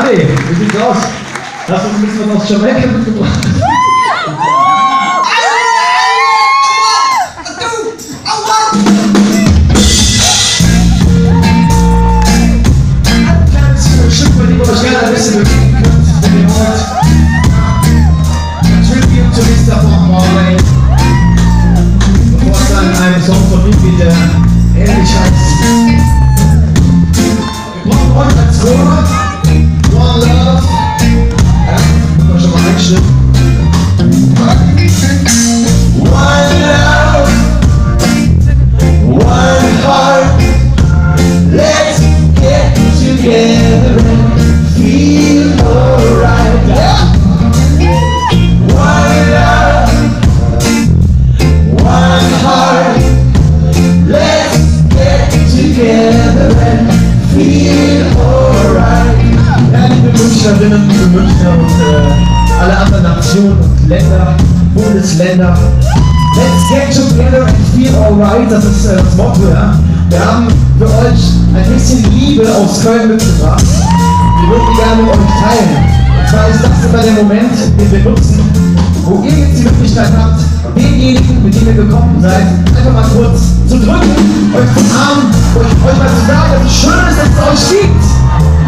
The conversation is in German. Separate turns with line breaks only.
Adi, wie sieht's aus? Hast du ein bisschen was aus Jamaika mitgebracht? Ich gerne ein bisschen bewegen könnt, wenn ihr wollt. Tribute to Mr. Bob Marley. Bevor es dann einen Song von mir geht, der ähnlich heißt. Wir brauchen euch als Chor. One Love. Ja, können wir schon mal einstimmen. One Love. One Heart. Let's get together. Feel alright, yeah. One love, one heart. Let's get together and feel alright. Ja, liebe Münchnerinnen, liebe Münchner und alle anderen Nationen und Länder, Bundesländer. Let's get together and feel alright. Das ist das Motto, ja. Wir haben für euch ein bisschen Liebe aus Köln mitgebracht. Wir würden die gerne mit euch teilen. Und zwar ist das immer der Moment, den wir nutzen, wo ihr jetzt die Möglichkeit habt, denjenigen, mit dem ihr gekommen seid, einfach mal kurz zu drücken, euch zu umarmen, euch mal zu sagen, dass es schön ist, dass es euch gibt.